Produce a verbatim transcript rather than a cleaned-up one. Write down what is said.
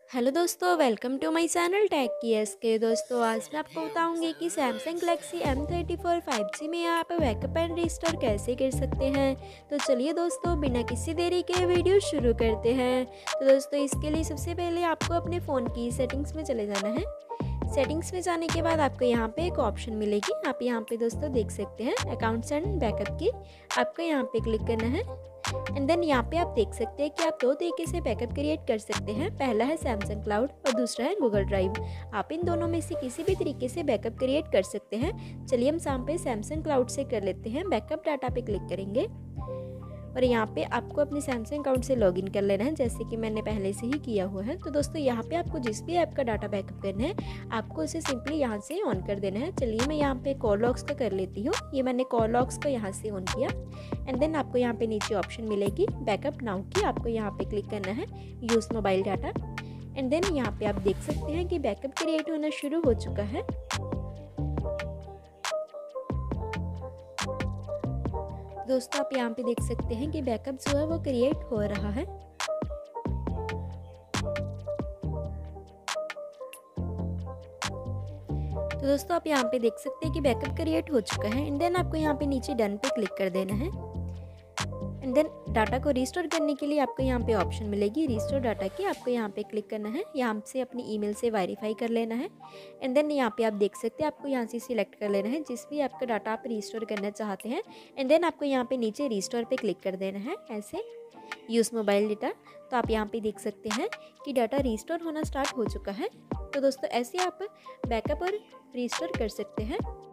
Hello दोस्तों, welcome to my channel tech की S K. दोस्तों आज मैं आपको बताऊंगी कि Samsung Galaxy M thirty four five G में आप बैकअप एंड रिस्टोर कैसे कर सकते हैं। तो चलिए दोस्तों, बिना किसी देरी के वीडियो शुरू करते हैं। तो दोस्तों इसके लिए सबसे पहले आपको अपने फ़ोन की सेटिंग्स में चले जाना है। सेटिंग्स में जाने के बाद आपको यहाँ पे एक ऑप्शन मिलेगी। आप यहाँ पे दोस्तों देख सकते हैं अकाउंट्स एंड बैकअप की, आपको यहाँ पे क्लिक करना है। एंड देन यहाँ पे आप देख सकते हैं कि आप दो तरीके से बैकअप क्रिएट कर सकते हैं। पहला है सैमसंग क्लाउड और दूसरा है गूगल ड्राइव। आप इन दोनों में से किसी भी तरीके से बैकअप क्रिएट कर सकते हैं। चलिए हम यहाँ पे सैमसंग क्लाउड से कर लेते हैं। बैकअप डाटा पे क्लिक करेंगे और यहाँ पे आपको अपने सैमसंग अकाउंट से लॉगिन कर लेना है, जैसे कि मैंने पहले से ही किया हुआ है। तो दोस्तों यहाँ पे आपको जिस भी ऐप का डाटा बैकअप करना है आपको उसे सिंपली यहाँ से ऑन कर देना है। चलिए मैं यहाँ पे कॉल लॉग्स का कर लेती हूँ। ये मैंने कॉल लॉग्स का यहाँ से ऑन किया। एंड देन आपको यहाँ पे नीचे ऑप्शन मिलेगी बैकअप नाउ की, आपको यहाँ पे क्लिक करना है use mobile data. And then यहाँ पे आप देख सकते हैं कि बैकअप क्रिएट होना शुरू हो चुका है। दोस्तों आप यहाँ पे देख सकते हैं कि बैकअप जो है वो क्रिएट हो रहा है। तो दोस्तों आप यहाँ पे देख सकते हैं कि बैकअप क्रिएट हो चुका है। एंड देन आपको यहाँ पे नीचे डन पे क्लिक कर देना है। एंड देन डाटा को रिस्टोर करने के लिए आपको यहाँ पे ऑप्शन मिलेगी रिस्टोर डाटा की, आपको यहाँ पे क्लिक करना है। यहाँ से अपनी ईमेल से वेरीफाई कर लेना है। एंड देन यहाँ पे आप देख सकते हैं आपको यहाँ से सिलेक्ट कर लेना है जिस भी आपका डाटा आप रिस्टोर करना चाहते हैं। एंड देन आपको यहाँ पे नीचे रिस्टोर पे क्लिक कर देना है, ऐसे यूज़ मोबाइल डाटा। तो आप यहाँ पे देख सकते हैं कि डाटा रिस्टोर होना स्टार्ट हो चुका है। तो दोस्तों ऐसे आप बैकअप और रिस्टोर कर सकते हैं।